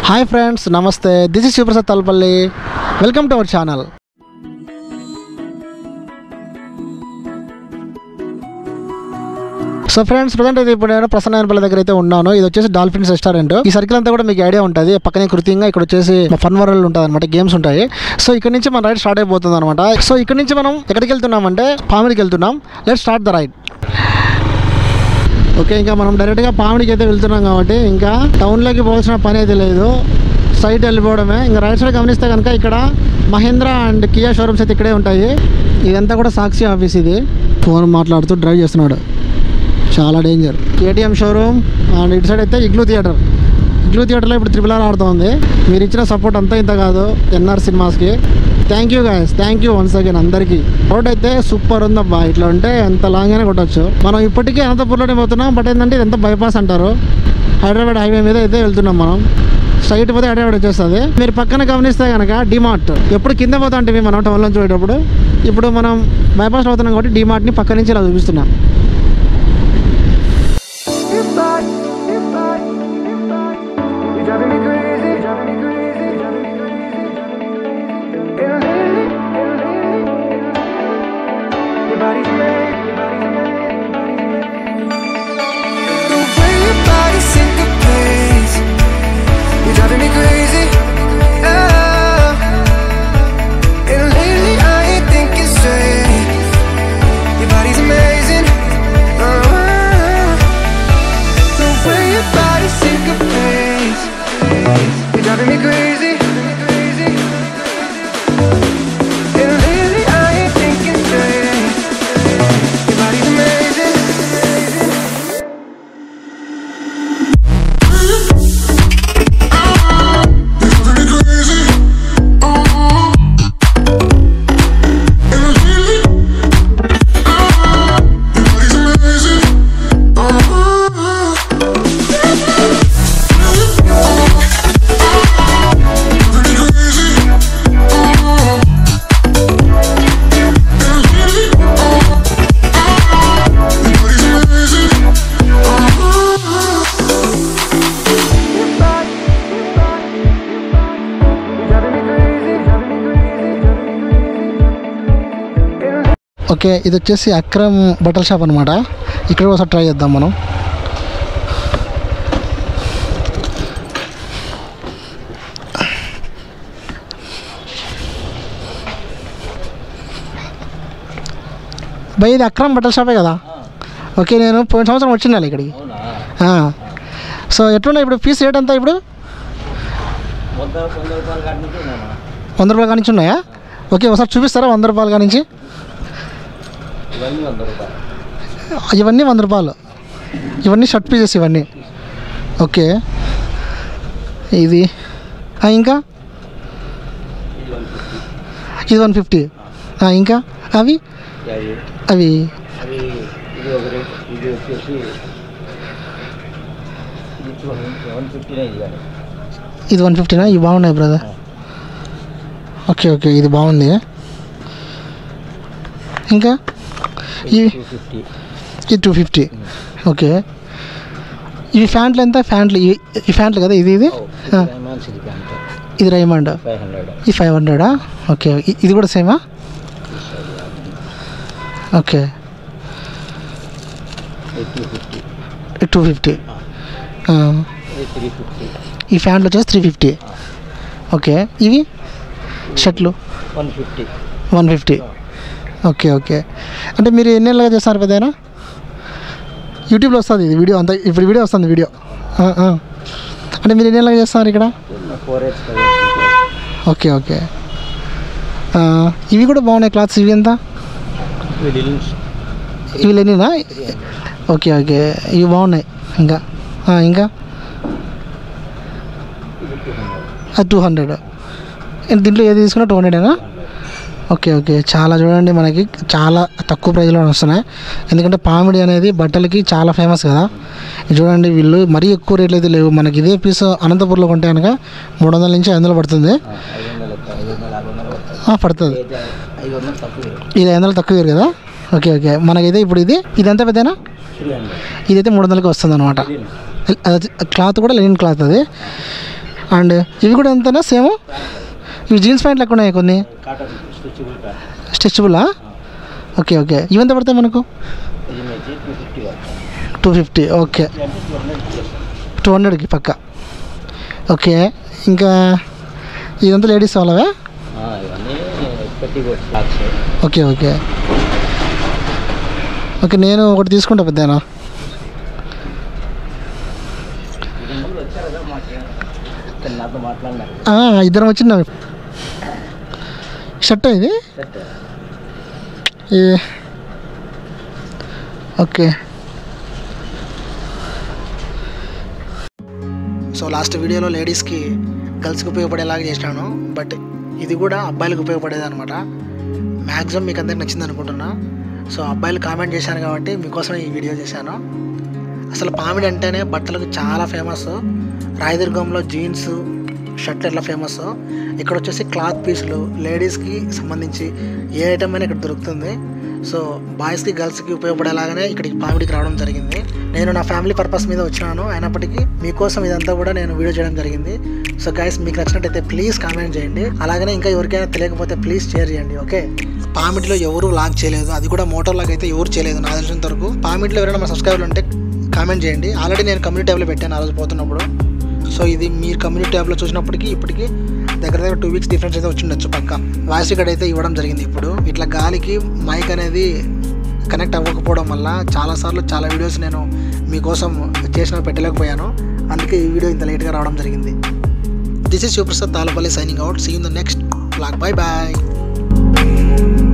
Hi friends, namaste. This is Shivrasad Talpalli. Welcome to our channel. So friends present అయితే ఇప్పుడు నేను ప్రసన్నపల్లి దగ్గర అయితే ఉన్నాను. ఇది వచ్చేసి డాల్ఫిన్స్ రెస్టారెంట్. ఈ సర్కిల్ అంతా కూడా మీకు ఐడియా ఉంటుంది. పక్కనే కృత్యంగా ఇక్కడ వచ్చేసి ఫన్ వరల్డ్ ఉంటుంది అనమాట, గేమ్స్ ఉంటాయి. సో ఇక్కడ నుంచి మన రైడ్ స్టార్ట్ అయిపోతుంది అనమాట. సో ఇక్కడ నుంచి మనం ఎక్కడికి వెళ్తున్నామంటే పామిడికి వెళ్తున్నాం. Let's start the ride. Okay, ఇంకా మనం డైరెక్ట్గా పామిడికి అయితే వెళ్తున్నాం కాబట్టి ఇంకా టౌన్లోకి పోవాల్సిన పని అయితే లేదు, సైడ్ వెళ్ళిపోవడమే. ఇంకా రైట్ సైడ్ గమనిస్తే కనుక ఇక్కడ మహేంద్ర అండ్ కియా షోరూమ్స్ అయితే ఇక్కడే ఉంటాయి. ఇదంతా కూడా సాక్షి ఆఫీస్. ఇది ఫోన్ మాట్లాడుతూ డ్రైవ్ చేస్తున్నాడు, చాలా డేంజర్. కేటీఎం షోరూమ్ అండ్ ఇటు సైడ్ అయితే ఇగ్లూ థియేటర్. ఇగ్లూ థియేటర్లో ఇప్పుడు RRR ఆడుతుంది. మీరు ఇచ్చిన సపోర్ట్ అంతా ఇంత కాదు ఎన్ఆర్ సినిమాస్కి. Thank you guys, thank you once again అందరికీ. రోడ్ అయితే సూపర్ ఉందబ్బా. ఇట్లా ఉంటే ఎంత లాంగ్ అయినా కొట్టచ్చు. మనం ఇప్పటికీ అనంతపూర్లోనే పోతున్నాం. బట్ ఏంటంటే ఇదంతా బైపాస్ అంటారు. హైదరాబాద్ హైవే మీద అయితే వెళ్తున్నాం మనం. స్ట్రైట్ పోతే హైదరాబాద్ వచ్చేస్తుంది. మీరు పక్కన గమనిస్తే కనుక డిమార్ట్. ఎప్పుడు కింద పోతా అంటే మనం టౌన్ నుంచి పోయేటప్పుడు, ఇప్పుడు మనం బైపాస్లో అవుతున్నాం కాబట్టి డిమార్ట్ని పక్క నుంచి ఇలా చూపిస్తున్నాం. ఓకే, ఇది వచ్చేసి అక్రమ్ బట్టల షాప్ అనమాట. ఇక్కడ ఒకసారి ట్రై చేద్దాం మనం. భయ్ ఇది అక్రమ్ బట్టల షాపే కదా? ఓకే, నేను పోయిన సంవత్సరం వచ్చిండాలి ఇక్కడికి. సో ఎట్లున్నాయి ఇప్పుడు పీస్ రేట్ అంతా? ఇప్పుడు 100 రూపాయల కానించి ఉన్నాయా? ఓకే, ఒకసారి చూపిస్తారా 100 రూపాయల కానించి? ఇవన్నీ 100 రూపాయలు. ఇవన్నీ షర్ట్ పీసెస్ ఇవన్నీ. ఓకే, ఇది ఇంకా ఇది 150. ఇంకా అవి అవి ఇది 150నా? ఇవి బాగున్నాయి బ్రదర్. ఓకే ఓకే, ఇది బాగుంది. ఇంకా ఇవి 250. ఓకే, ఇవి ఫ్యాంట్లు ఎంత? ఫ్యాంట్లు ఈ ఫ్యాంట్లు కదా? ఇది ఇది రైమండ్. ఈ 500. ఓకే, ఇది కూడా సేమా? ఓకే, 250. ఈ ఫ్యాంట్లు వచ్చేసి 350. ఓకే, ఇవి షర్ట్లు 150. ఓకే ఓకే, అంటే మీరు ఎన్ని నెలలుగా చేస్తున్నారు పెద్దయినా? యూట్యూబ్లో వస్తుంది ఇది వీడియో అంతా. ఇప్పుడు వీడియో వస్తుంది వీడియో. అంటే మీరు ఎన్ని నెలలుగా చేస్తున్నారు ఇక్కడ? ఓకే ఓకే, ఇవి కూడా బాగున్నాయి క్లాత్స్. ఇవి ఎంత? ఇవి లేనినా? ఓకే ఓకే, ఇవి బాగున్నాయి. ఇంకా ఇంకా 200. దీంట్లో ఏది తీసుకున్నా 200ఏనా? ఓకే ఓకే, చాలా చూడండి మనకి చాలా తక్కువ ప్రైజ్లో వస్తున్నాయి. ఎందుకంటే పామిడి అనేది బట్టలకి చాలా ఫేమస్ కదా. చూడండి వీళ్ళు మరీ ఎక్కువ రేట్లు అయితే లేవు. మనకి ఇదే పీస్ అనంతపూర్లో కొంటే కనుక 300 నుంచి 500 పడుతుంది. పడుతుంది. ఇది 500 తక్కువ కదా? ఓకే ఓకే, మనకైతే ఇప్పుడు ఇది ఎంత పెద్దనా? ఇదైతే 300కి వస్తుంది అనమాట. క్లాత్ కూడా లెనిన్ క్లాత్. అది అండ్ ఇవి కూడా ఎంతనా సేమ్? ఇవి జీన్స్ ప్యాంట్లు ఎక్కువ ఉన్నాయి కొన్ని, స్ట్రెచబులా? Okay okay. ఇవెంత పడతాయి మనకు? 250. ఓకే, 200కి పక్క. ఓకే. ఇంకా ఇదంతా లేడీస్ వాళ్ళవే? Okay okay okay. నేను ఒకటి తీసుకుంటా పెద్దనా. ఇద్దరం వచ్చిందా? షర్ట్ ఇది? ఓకే. సో లాస్ట్ వీడియోలో లేడీస్కి గర్ల్స్కి ఉపయోగపడేలాగా చేసినాను, బట్ ఇది కూడా అబ్బాయిలకు ఉపయోగపడేది అనమాట. మ్యాక్సిమం మీకు అందరికి నచ్చింది అనుకుంటున్నా. సో అబ్బాయిలు కామెంట్ చేశాను కాబట్టి మీకోసం ఈ వీడియో చేశాను. అసలు పామిడి అంటేనే బట్టలకు చాలా ఫేమస్. రాయదుర్గంలో జీన్స్ షర్ట్లు ఎట్లా ఫేమస్, ఇక్కడ వచ్చేసి క్లాత్ పీసులు లేడీస్కి సంబంధించి ఏ ఐటమ్ అయినా ఇక్కడ దొరుకుతుంది. సో బాయ్స్కి గర్ల్స్కి ఉపయోగపడేలాగానే ఇక్కడికి పామిడికి రావడం జరిగింది. నేను నా ఫ్యామిలీ పర్పస్ మీద వచ్చినాను, అయినప్పటికీ మీకోసం ఇదంతా కూడా నేను వీడియో చేయడం జరిగింది. సో గైస్, మీకు నచ్చినట్టయితే ప్లీజ్ కామెంట్ చేయండి. అలాగనే ఇంకా ఎవరికైనా తెలియకపోతే ప్లీజ్ షేర్ చేయండి. ఓకే. పామిడిలో ఎవరు వ్లాగ్ చేయలేదు, అది కూడా మోటార్ లాగ్ అయితే ఎవరు చేయలేదు నాకు తెలిసినంత వరకు. పామిడిలో ఎవరైనా మా సబ్స్క్రైబర్లు ఉంటే కామెంట్ చేయండి. ఆల్రెడీ నేను కమ్యూనిటీ ట్యాబ్లో పెట్టాను ఆ రోజు పోతున్నప్పుడు. సో ఇది మీరు కమ్యూనిటీ ట్యాబ్లో చూసినప్పటికీ ఇప్పటికీ దగ్గర 2 వీక్స్ డిఫరెన్స్ అయితే వచ్చిండొచ్చు పక్క. వాయిస్ రికార్డ్ అయితే ఇవ్వడం జరిగింది. ఇప్పుడు ఇట్లా గాలికి మైక్ అనేది కనెక్ట్ అవ్వకపోవడం వల్ల చాలాసార్లు చాలా వీడియోస్ నేను మీకోసం చేసిన పెట్టలేకపోయాను. అందుకే ఈ వీడియో ఇంత లేట్గా రావడం జరిగింది. This is Shivaprasad Talapalli signing out. See you in the next vlog. Bye bye.